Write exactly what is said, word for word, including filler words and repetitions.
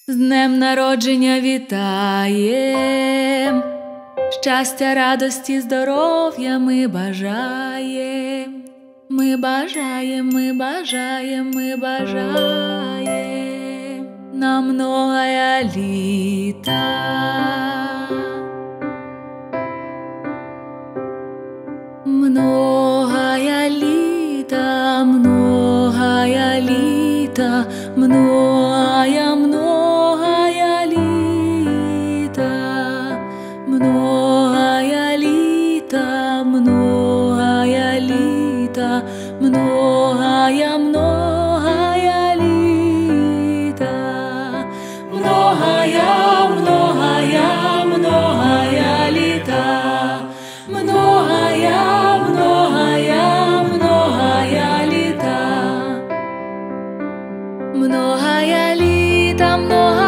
З днем народження вітаєм, щастя, радості, здоров'я ми бажаєм. Ми бажаєм, ми бажаєм, ми бажаєм на многая літа. Многая літа, многая літа, многая, многая літа, многая літа, многая літа, многая, многая літа, многая, многая, многая літа, многая, многая, многая літа, многая літа, многая.